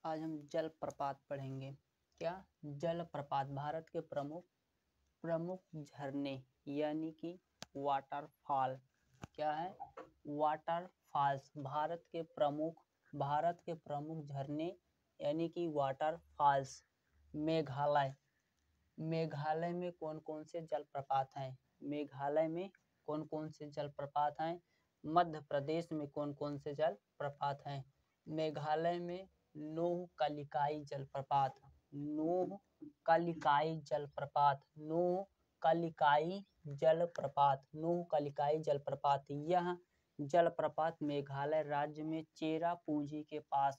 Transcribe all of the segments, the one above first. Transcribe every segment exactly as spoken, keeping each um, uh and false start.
आज हम जलप्रपात पढ़ेंगे। क्या? जलप्रपात भारत के प्रमुख प्रमुख झरने यानी कि वाटरफॉल। क्या है? वाटरफॉल्स। भारत के प्रमुख भारत के प्रमुख झरने यानी कि वाटरफॉल्स। मेघालय मेघालय में कौन कौन से जलप्रपात हैं? मेघालय में कौन कौन से जलप्रपात हैं? मध्य प्रदेश में कौन कौन से जलप्रपात हैं? मेघालय में नोह कालिकाई जलप्रपात नोह कालिकाई जलप्रपात नोह कालिकाई जलप्रपात नोह कालिकाई जलप्रपात यह जलप्रपात मेघालय राज्य में चेरापूंजी के पास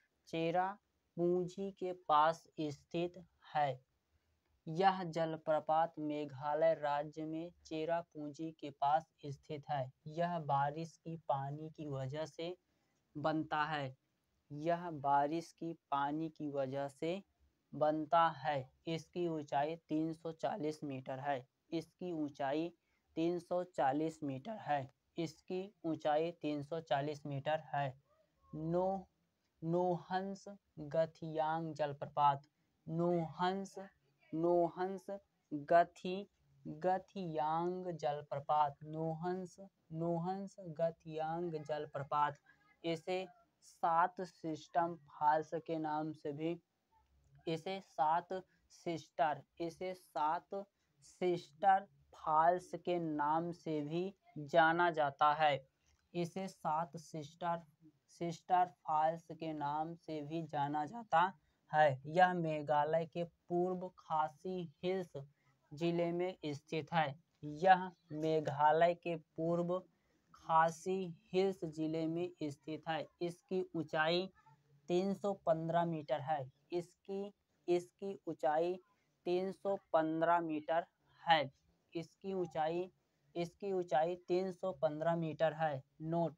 चेरापूंजी के पास स्थित है। यह जलप्रपात मेघालय राज्य में चेरापूंजी के पास स्थित है। यह बारिश की पानी की वजह से बनता है। यह बारिश की पानी की वजह से बनता है। इसकी ऊंचाई तीन सौ चालीस मीटर है। इसकी ऊंचाई तीन सौ चालीस मीटर है। इसकी ऊंचाई तीन सौ चालीस मीटर है। नो नोहंस गथियांग जलप्रपात नोहंस नोहंस गथी गथियांग जलप्रपात नोहंस नोहंस गथियांग जलप्रपात इसे सात सिस्टम फॉल्स के नाम से भी इसे सात सिस्टर इसे सात सिस्टर फॉल्स के नाम से भी जाना जाता है। इसे सात सिस्टर सिस्टर फॉल्स के नाम से भी जाना जाता है। यह मेघालय के पूर्व खासी हिल्स जिले में स्थित है। यह मेघालय के पूर्व खासी हिल्स जिले में स्थित है। इसकी ऊंचाई तीन सौ पंद्रह मीटर है। इसकी इसकी ऊंचाई तीन सौ पंद्रह मीटर है। इसकी ऊंचाई इसकी ऊंचाई तीन सौ पंद्रह मीटर है। नोट: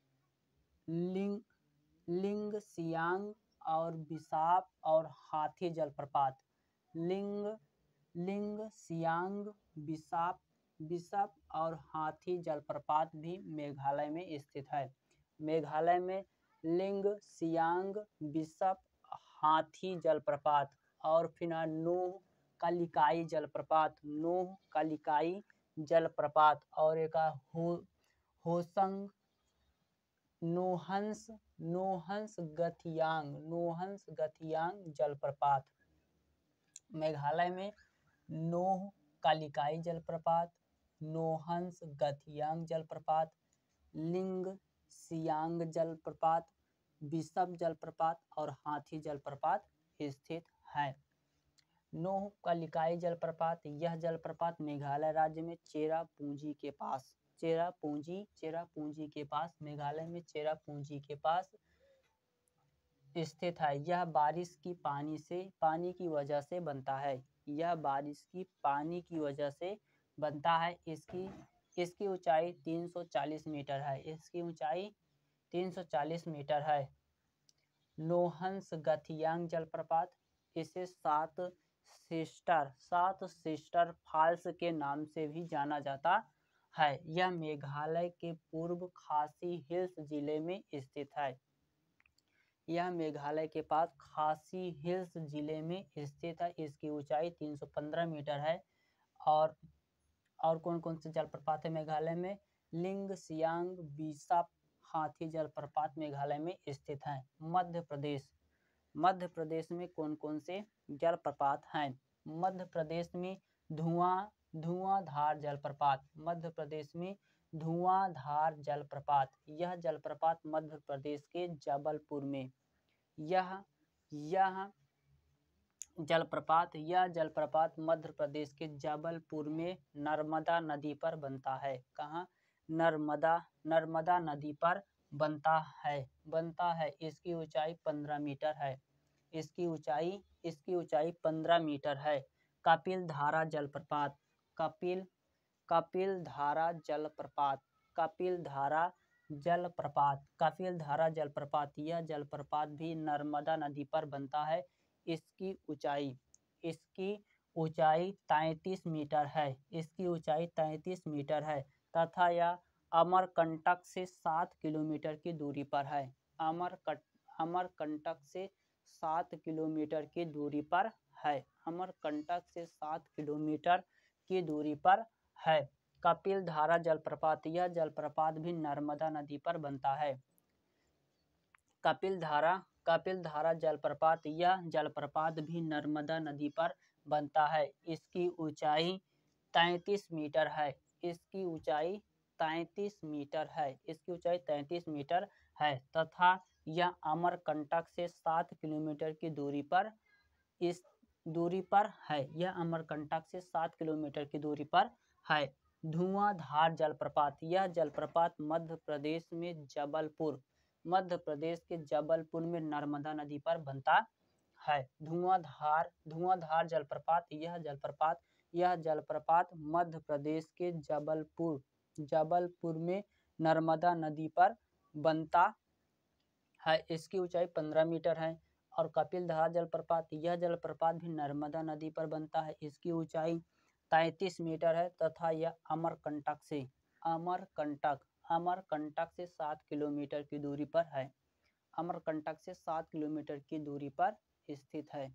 लिंग लिंगसियांग और बिसाप और हाथी जलप्रपात लिंग लिंगसियांग बिसाप बिसाप और हाथी जलप्रपात भी मेघालय में स्थित है। मेघालय में लिंगसियांग बिसाप हाथी जलप्रपात और फिर नोह कालिकाई जलप्रपात नोह कालिकाई जलप्रपात और एक हो होसंग नोहंस नोहंस गथियांग नोहंस गथियांग जलप्रपात। मेघालय में नोह कालिकाई जलप्रपात, नोहंस गथियांग जलप्रपात, लिंग सियांग जलप्रपात, बिशप जलप्रपात और हाथी जलप्रपात स्थित है। नोह कालिकाई जलप्रपात यह जलप्रपात मेघालय राज्य में चेरापूंजी के पास चेरापूंजी चेरापूंजी के पास मेघालय में चेरापूंजी के पास स्थित है। यह बारिश की पानी से पानी की वजह से बनता है। यह बारिश की पानी की वजह से बनता है। इसकी इसकी ऊंचाई तीन सौ चालीस मीटर है। इसकी ऊंचाई तीन सौ चालीस मीटर है। नोहंस गथियांग जलप्रपात इसे सात सिस्टर सात सिस्टर फॉल्स के नाम से भी जाना जाता है। यह मेघालय के पूर्व खासी हिल्स जिले में स्थित है। यह मेघालय के पास खासी हिल्स जिले में स्थित है। इसकी ऊंचाई तीन सौ पंद्रह मीटर है। और और कौन कौन से जलप्रपात है मेघालय में? लिंगसियांग बिसाप हाथी जलप्रपात मेघालय में स्थित है। मध्य प्रदेश मध्य प्रदेश में कौन कौन से जलप्रपात हैं? मध्य प्रदेश में धुआं धुआंधार जलप्रपात मध्य प्रदेश में धुआंधार जलप्रपात यह जलप्रपात मध्य प्रदेश के जबलपुर में यह यह जलप्रपात यह जलप्रपात मध्य प्रदेश के जबलपुर में नर्मदा नदी पर बनता है। कहाँ? नर्मदा नर्मदा नदी पर बनता है बनता है इसकी ऊंचाई पंद्रह मीटर है। इसकी ऊंचाई इसकी ऊंचाई पंद्रह मीटर है। कपिल धारा जलप्रपात कपिल कपिल धारा जलप्रपात कपिल धारा जलप्रपात कपिल धारा जलप्रपात यह जलप्रपात भी नर्मदा नदी पर बनता है। इसकी ऊंचाई इसकी ऊंचाई तैंतीस मीटर है। इसकी ऊंचाई तैंतीस मीटर है तथा यह अमरकंटक से सात किलोमीटर की दूरी पर है। अमरकंट अमरकंटक से सात किलोमीटर की दूरी पर है। अमरकंटक से सात किलोमीटर की दूरी पर है। कपिलधारा जलप्रपात, यह जलप्रपात भी नर्मदा नदी पर बनता है। कपिलधारा कपिलधारा जलप्रपात, यह जलप्रपात भी नर्मदा नदी पर बनता है। इसकी ऊंचाई तैंतीस मीटर है। इसकी ऊंचाई तैंतीस मीटर है। इसकी ऊंचाई तैंतीस मीटर है तथा यह अमरकंटक से सात किलोमीटर की दूरी पर इस दूरी पर है। यह अमरकंटक से सात किलोमीटर की दूरी पर है। धुआंधार जलप्रपात, यह जलप्रपात मध्य प्रदेश में जबलपुर मध्य प्रदेश के जबलपुर में नर्मदा नदी पर बनता है। धुआंधार धुआंधार जलप्रपात, यह जलप्रपात यह जलप्रपात मध्य प्रदेश के जबलपुर जबलपुर में नर्मदा नदी पर बनता है। इसकी ऊंचाई पंद्रह मीटर है। और कपिलधारा जलप्रपात, यह जलप्रपात भी नर्मदा नदी पर बनता है। इसकी ऊंचाई तैंतीस मीटर है तथा यह अमरकंटक से अमरकंटक अमरकंटक से सात किलोमीटर की दूरी पर है। अमरकंटक से सात किलोमीटर की दूरी पर स्थित है।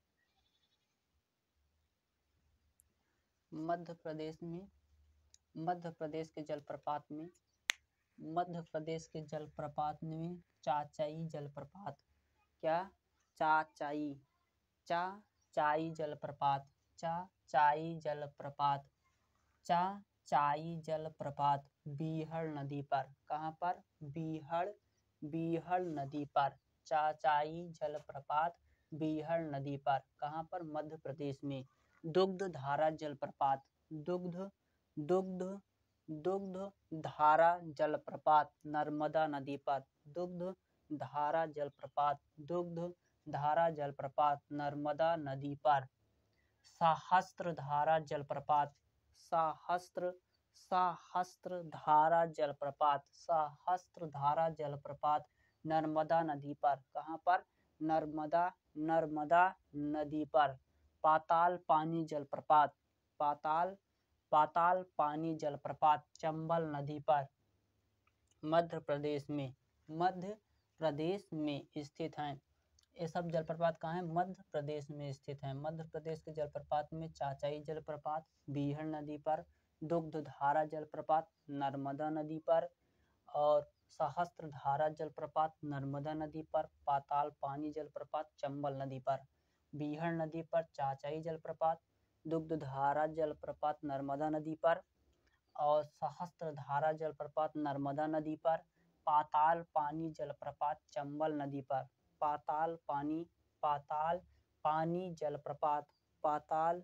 मध्य प्रदेश में मध्य प्रदेश के जलप्रपात में मध्य प्रदेश के जलप्रपात में चाचाई जलप्रपात, क्या चाचाई चाचाई जलप्रपात चाचाई जलप्रपात चाचाई जलप्रपात बीहड़ नदी पर, कहाँ पर? बीहड़ बीहड़ नदी पर। चाचाई जलप्रपात बीहड़ नदी पर, कहाँ पर? मध्य प्रदेश में। दुग्धधारा जलप्रपात दुग्ध दुग्ध दुग्ध धारा जलप्रपात नर्मदा नदी पर। दुग्ध धारा जलप्रपात दुग्ध धारा जलप्रपात नर्मदा नदी पर। सहस्त्रधारा जलप्रपात सहस्त्र सहस्त्रधारा जलप्रपात सहस्त्रधारा जलप्रपात नर्मदा नदी पर, कहाँ पर? नर्मदा नर्मदा नदी पर। पाताल पानी जलप्रपात पाताल पाताल पानी जलप्रपात चंबल नदी पर, मध्य प्रदेश में मध्य प्रदेश में स्थित हैं। ये सब जलप्रपात कहाँ है? मध्य प्रदेश में स्थित हैं। मध्य प्रदेश के जलप्रपात में चाचाई जलप्रपात बीहड़ नदी पर, दुग्धधारा जलप्रपात नर्मदा नदी पर और सहस्त्रधारा जलप्रपात नर्मदा नदी पर, पाताल पानी जलप्रपात चंबल नदी पर। बीहड़ नदी पर चाचाई जलप्रपात, दुग्धधारा जलप्रपात नर्मदा नदी पर और सहस्त्रधारा जलप्रपात नर्मदा नदी पर। पाताल पानी जलप्रपात चंबल नदी पर। पाताल पानी पाताल पानी जलप्रपात पाताल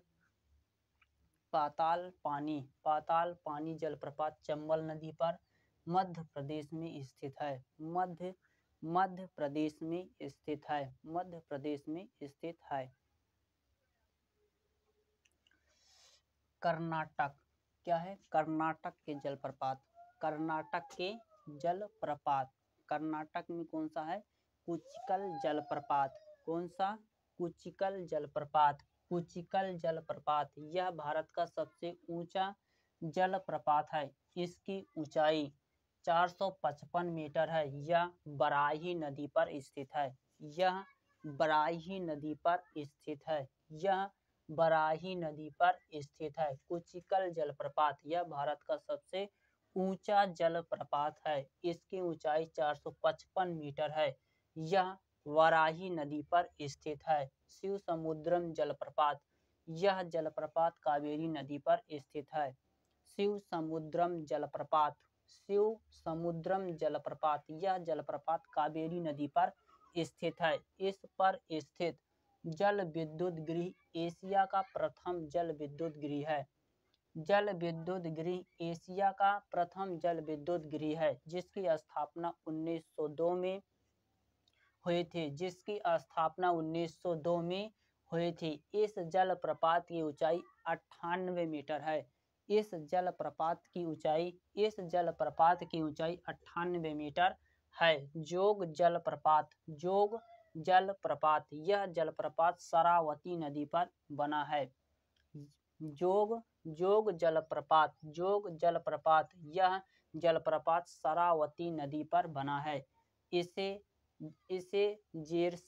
पाताल पानी पाताल पानी जलप्रपात चंबल नदी पर मध्य प्रदेश में स्थित है। मध्य मध्य प्रदेश में स्थित है मध्य प्रदेश में स्थित है। कर्नाटक, क्या है? कर्नाटक के जलप्रपात कर्नाटक के जलप्रपात कर्नाटक में कौन सा है? कुचिकल जलप्रपात। कौन सा? कुचिकल जलप्रपात कुचिकल जलप्रपात यह भारत का सबसे ऊंचा जलप्रपात है। इसकी ऊंचाई चार सौ पचपन मीटर है। यह बराही नदी पर स्थित है। यह बराही नदी पर स्थित है। यह बराही नदी पर स्थित है। कुचिकल जलप्रपात यह भारत का सबसे ऊंचा जलप्रपात है। इसकी ऊंचाई चार सौ पचपन मीटर है। यह वराही नदी पर स्थित है। शिव समुद्रम जलप्रपात यह जलप्रपात कावेरी नदी पर स्थित है। शिव समुद्रम जलप्रपात शिव समुद्रम जलप्रपात यह जलप्रपात कावेरी नदी पर स्थित है। इस पर स्थित जल विद्युत गृह एशिया का प्रथम जल विद्युत गृह है। जल विद्युत गृह एशिया का प्रथम जल विद्युत गृह है जिसकी स्थापना उन्नीस सौ दो में हुई थी जिसकी स्थापना उन्नीस सौ दो में हुई थी। इस जलप्रपात की ऊंचाई अट्ठानवे मीटर है। इस जलप्रपात की ऊंचाई इस जलप्रपात की ऊंचाई अट्ठानवे मीटर है। जोग जलप्रपात जोग जलप्रपात यह जलप्रपात शरावती नदी पर बना है। जोग जोग जलप्रपात जोग जलप्रपात यह जलप्रपात शरावती नदी पर बना है। इसे इसे जेर सप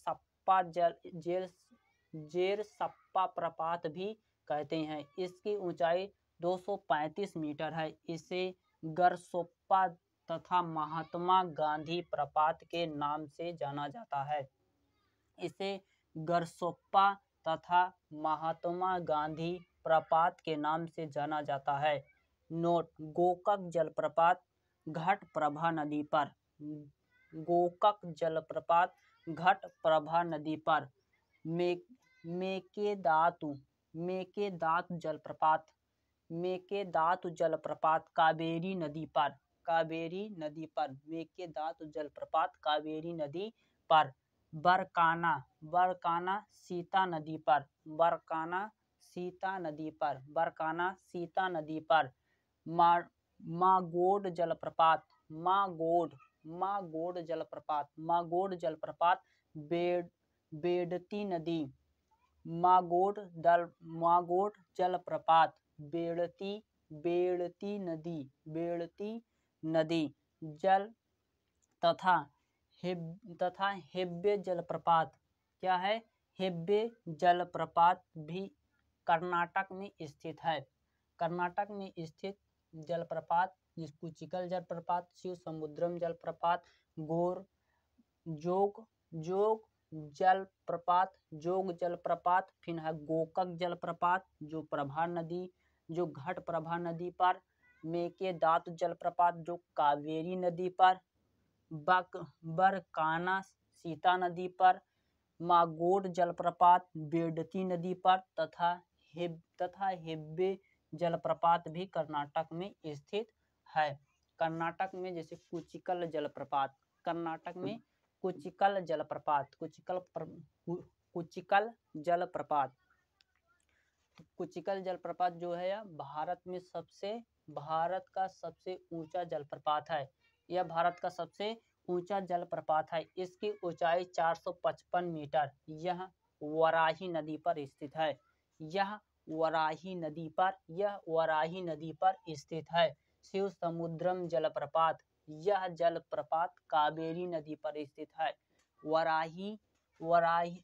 सप्पा जल जेर जेर सप्पा प्रपात भी कहते हैं। इसकी ऊंचाई दो सौ पैंतीस मीटर है। इसे गरसोप्पा तथा महात्मा गांधी प्रपात के नाम से जाना जाता है। इसे गरसोप्पा तथा महात्मा गांधी प्रपात के नाम से जाना जाता है। नोट: गोकक जलप्रपात घटप्रभा नदी पर। गोकक जलप्रपात घटप्रभा नदी पर। मे मेकेदातु मेकेदातु जलप्रपात मेकेदातु जलप्रपात कावेरी नदी पर। कावेरी नदी पर मेकेदातु जलप्रपात कावेरी नदी पर। बरकाना बरकाना सीता नदी पर। बरकाना सीता नदी पर। बरकाना सीता नदी पर। मा मागोड जलप्रपात मागोड मागोड जलप्रपात मागोड जलप्रपात बेड बेडती नदी मागोड दल मागोड जलप्रपात बेड़ती बेड़ती नदी बेड़ती नदी जल तथा हिब तथा हिब्बे जलप्रपात क्या है? हिब्बे जलप्रपात भी कर्नाटक में स्थित है। कर्नाटक में स्थित जलप्रपात कुचिकल जलप्रपात, शिव समुद्रम जलप्रपात, गोर जोग जोग जलप्रपात जोग जलप्रपात, फिर है गोकक जलप्रपात जो प्रभा नदी जो घट प्रभा नदी पर, मेकेदातु जलप्रपात जो कावेरी नदी पर, बक बरकाना सीता नदी पर, मागोड जलप्रपात बेडती नदी पर तथा हिब तथा हिब्बे जलप्रपात भी कर्नाटक में स्थित है। कर्नाटक में जैसे कुचिकल जलप्रपात कर्नाटक में कुचिकल जलप्रपात कुचिकल प्र, कुचिकल जलप्रपात कुचिकल जलप्रपात जो है यह भारत में सबसे भारत का सबसे ऊंचा जलप्रपात है। यह भारत का सबसे ऊंचा जलप्रपात है। इसकी ऊंचाई चार सौ पचपन मीटर। यह वराही नदी पर स्थित है। यह वराही नदी पर यह वराही नदी पर स्थित है। शिव समुद्रम जलप्रपात यह जलप्रपात कावेरी नदी पर स्थित है। वराही वराही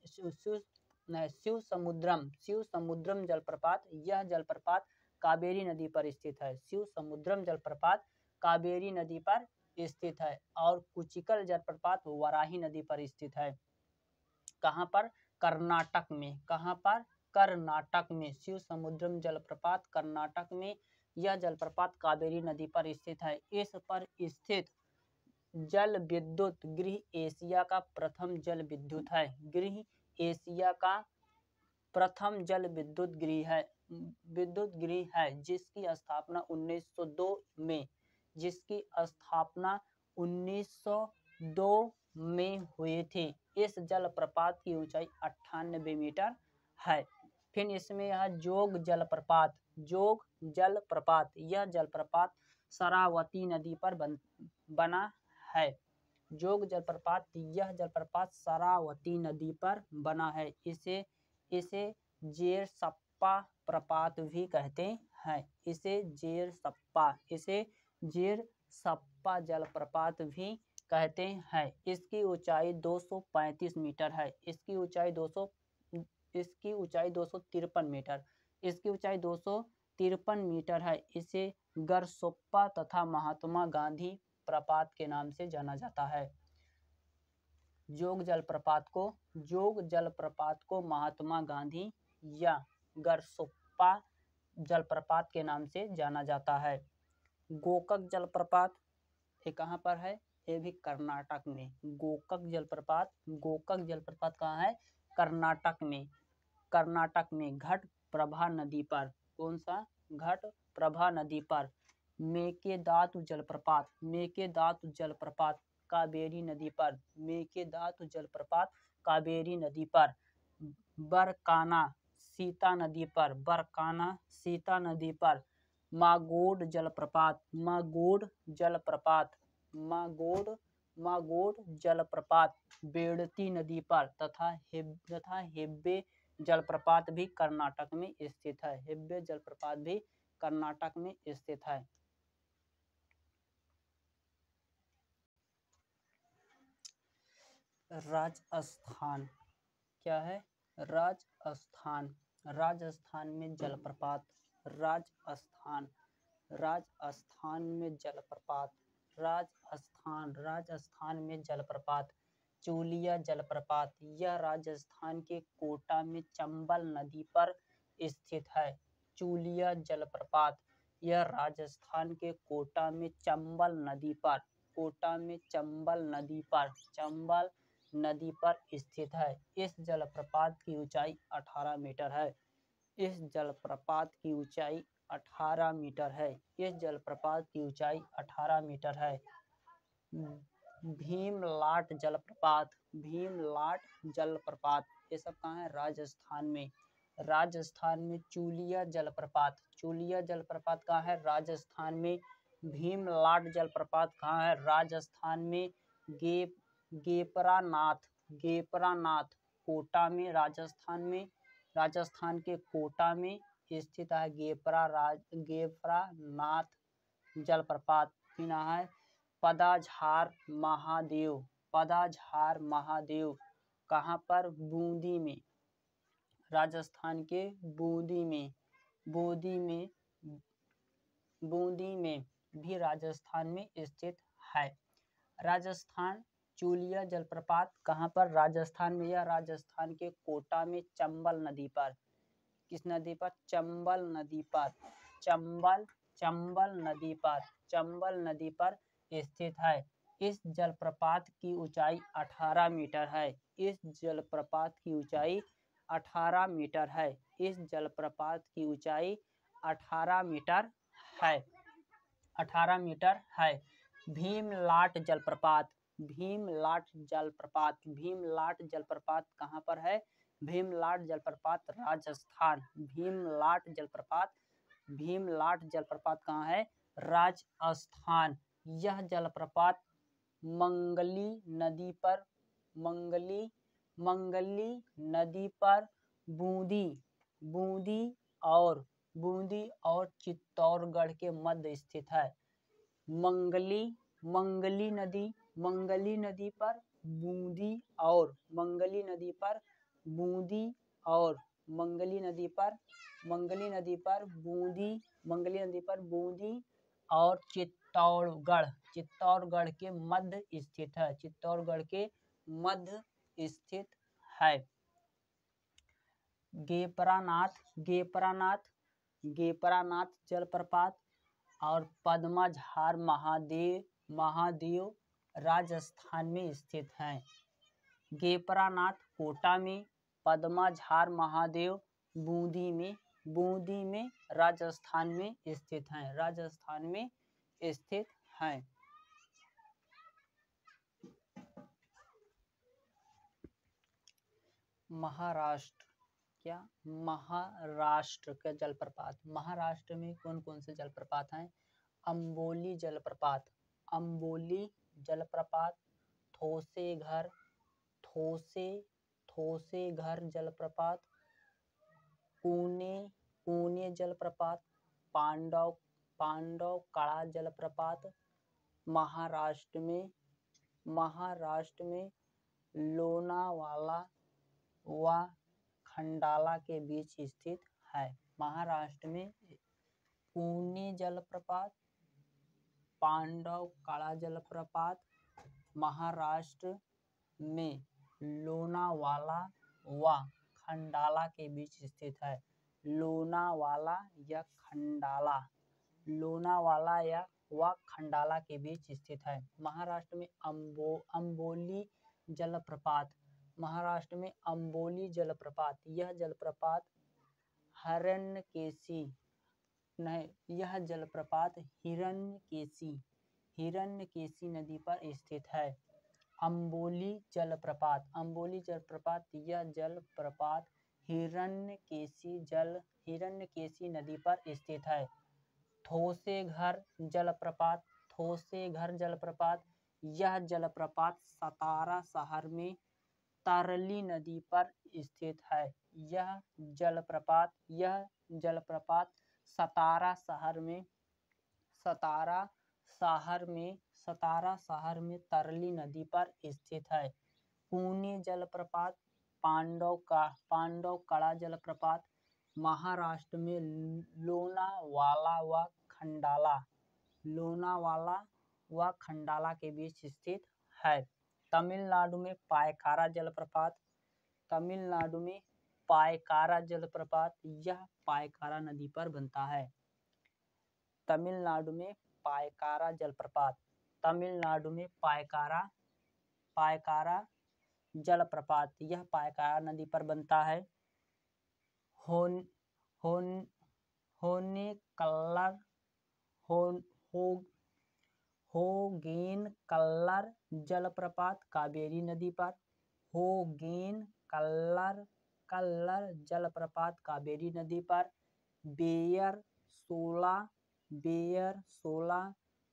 शिव समुद्रम शिव समुद्रम जलप्रपात यह जलप्रपात कावेरी नदी पर स्थित है। शिव समुद्रम जलप्रपात कावेरी नदी पर स्थित है और कुचिकल जलप्रपात वराही नदी पर स्थित है। कहाँ पर? कर्नाटक में। कहाँ पर? कर्नाटक में। शिव समुद्रम जलप्रपात कर्नाटक में। यह जलप्रपात कावेरी नदी पर स्थित है। इस पर स्थित जल विद्युत गृह एशिया का प्रथम जल विद्युत है। गृह एशिया का प्रथम जल विद्युत गृह है विद्युत गृह है जिसकी स्थापना उन्नीस सौ दो में जिसकी स्थापना उन्नीस सौ दो में हुई थी। इस जलप्रपात की ऊंचाई अट्ठानबे मीटर है। फिर इसमें यह जोग जलप्रपात जोग जलप्रपात यह जलप्रपात शरावती नदी पर बन, बना है। जोग जलप्रपात यह जलप्रपात शरावती नदी पर बना है। इसे इसे जेर सप्पा प्रपात भी कहते हैं। इसे जेर सप्पा इसे जेर सप्पा जलप्रपात भी कहते हैं। इसकी ऊंचाई दो सौ पैंतीस मीटर है। इसकी ऊंचाई दो सौ इसकी ऊंचाई दो सौ तिरपन मीटर इसकी ऊंचाई दो सौ तिरपन मीटर है। इसे गरसोप्पा तथा महात्मा गांधी प्रपात के नाम से जाना जाता है। जोग जलप्रपात को जोग जलप्रपात को महात्मा गांधी या गरसोप्पा जलप्रपात के नाम से जाना जाता है। गोकक जलप्रपात ये कहाँ पर है? ये भी कर्नाटक में। गोकक जलप्रपात गोकक जलप्रपात कहाँ है? कर्नाटक में। कर्नाटक में घट प्रभा नदी पर। कौन सा? घट प्रभा नदी पर। मेकेदातु जलप्रपात मेकेदातु जलप्रपात कावेरी नदी पर। मेकेदातु जलप्रपात कावेरी नदी पर। बरकाना सीता नदी पर। बरकाना सीता नदी पर। मागोड जलप्रपात मागोड जलप्रपात मागोड मागोड जलप्रपात बेड़ती नदी पर तथा हिब तथा हिब्बे जलप्रपात भी कर्नाटक में स्थित है। हिब्बे जलप्रपात भी कर्नाटक में स्थित है। राजस्थान क्या है? राजस्थान। राजस्थान में जलप्रपात, राजस्थान, राजस्थान में जलप्रपात, राजस्थान, राजस्थान में जलप्रपात। चूलिया जलप्रपात, यह राजस्थान के कोटा में चंबल नदी पर स्थित है। चूलिया जलप्रपात, यह राजस्थान के कोटा में चंबल नदी पर, कोटा में चंबल नदी पर, चंबल नदी पर स्थित है। इस जलप्रपात की ऊंचाई अठारह मीटर है। इस जलप्रपात की ऊंचाई अठारह मीटर है। इस जलप्रपात की ऊंचाई अठारह मीटर है। भीमलाट जलप्रपात, भीमलाट जलप्रपात, ये सब कहाँ है? राजस्थान में। राजस्थान में चूलिया जलप्रपात, चूलिया जलप्रपात कहाँ है? राजस्थान में। भीमलाट जलप्रपात कहाँ है? राजस्थान में। गे गेपरानाथ, गेपरानाथ कोटा में, राजस्थान में, राजस्थान के कोटा में स्थित है गेपरा राज गेपरानाथ जलप्रपात। फिर है पदाझार महादेव, पदाझार महादेव कहाँ पर? बूंदी में, राजस्थान के बूंदी में, बूंदी में, बूंदी में भी राजस्थान में स्थित है। राजस्थान चूलिया जलप्रपात कहाँ पर? राजस्थान में। यह राजस्थान के कोटा में चंबल नदी पर, किस नदी पर? चंबल नदी पर, चंबल, चंबल नदी पर, चंबल नदी पर स्थित है। इस जलप्रपात की ऊंचाई अठारह मीटर है। इस जलप्रपात की ऊंचाई अठारह मीटर है। इस जलप्रपात की ऊंचाई अठारह मीटर है, अठारह मीटर है। भीमलाट जलप्रपात, भीमलाट जलप्रपात, भीमलाट जलप्रपात कहाँ पर है? भीमलाट जलप्रपात राजस्थान। भीमलाट जलप्रपात, भीमलाट जलप्रपात कहाँ है? राजस्थान। यह जलप्रपात मंगली नदी पर, मंगली, मंगली नदी पर बूंदी, बूंदी और बूंदी और चित्तौड़गढ़ के मध्य स्थित है। मंगली, मंगली नदी, मंगली नदी पर बूंदी और मंगली नदी पर बूंदी और मंगली नदी पर, मंगली नदी पर बूंदी, मंगली नदी पर बूंदी और चित्तौड़गढ़, चित्तौड़गढ़ के मध्य स्थित है, चित्तौड़गढ़ के मध्य स्थित है। गेपरानाथ, गेपरानाथ, गेपरानाथ जलप्रपात और पद्माझार महादेव, महादेव राजस्थान में स्थित हैं। गेपरानाथ कोटा में, पद्माझार महादेव बूंदी में, बूंदी में राजस्थान में स्थित हैं, राजस्थान में स्थित हैं। महाराष्ट्र, क्या? महाराष्ट्र के जलप्रपात। महाराष्ट्र में कौन कौन से जलप्रपात हैं? अंबोली जलप्रपात, अंबोली जलप्रपात, थोसेघर, थोसे, थोसेघर जलप्रपात, पुणे, पुणे जलप्रपात, पांडव, पांडव कड़ा जलप्रपात। महाराष्ट्र में, महाराष्ट्र में लोनावाला व खंडाला के बीच स्थित है। महाराष्ट्र में पुणे जलप्रपात, पांडव कड़ा जलप्रपात महाराष्ट्र में लोनावाला व खंडाला के बीच स्थित है। लोनावाला या खंडाला, लोनावाला या व खंडाला के बीच स्थित है। महाराष्ट्र में अम्बो अम्बोली जलप्रपात, महाराष्ट्र में अम्बोली जलप्रपात, यह जलप्रपात हिरण्यकेशी नहीं, यह जलप्रपात हिरण्यकेशी, हिरण्यकेशी नदी पर स्थित है। अम्बोली जलप्रपात, अम्बोली जलप्रपात, यह जलप्रपात हिरण्यकेशी जल हिरण्यकेशी नदी पर स्थित है। थोसेघर जलप्रपात, थोसेघर जलप्रपात, यह जलप्रपात सतारा शहर में तारली नदी पर स्थित है। यह जलप्रपात, यह जलप्रपात सतारा शहर में, सतारा शहर में, सतारा शहर में तरली नदी पर स्थित है। पुणे जलप्रपात, पांडव का पांडव कड़ा जलप्रपात महाराष्ट्र में लोनावाला व खंडाला लोनावाला व खंडाला के बीच स्थित है। तमिलनाडु में पायकारा जलप्रपात तमिलनाडु में पायकारा जलप्रपात यह पायकारा नदी पर बनता है। तमिलनाडु में पायकारा जलप्रपात तमिलनाडु में पायकारा पायकारा जलप्रपात यह पायकारा नदी पर बनता है। होन होन होनेकल्लर होन हो होगेनकल्लर जलप्रपात कावेरी नदी पर होगेनकल्लर कल्लर जलप्रपात कावेरी नदी पर। बेयर सोला बेयर सोला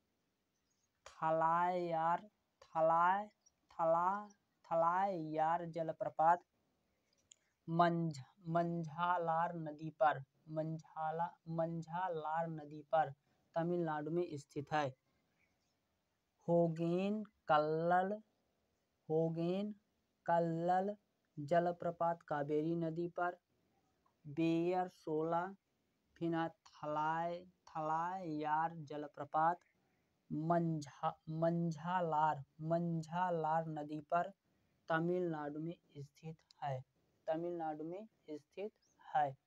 थलायार थलाय थला थलायार जलप्रपात मंझ मंझालार नदी पर मंझाला मंझालार नदी पर तमिलनाडु में स्थित है। होगेनकल्लर होगेनकल्लर जलप्रपात कावेरी नदी पर। बेयर सोला फिना थलाय थलायार जलप्रपात मंझा मंझालार मंझालार नदी पर तमिलनाडु में स्थित है तमिलनाडु में स्थित है।